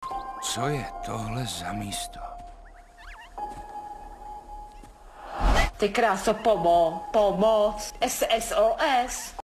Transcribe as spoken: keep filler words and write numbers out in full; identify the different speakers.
Speaker 1: Co je tohle za místo?
Speaker 2: Ty kráso, pomo, pomoc, S S O S.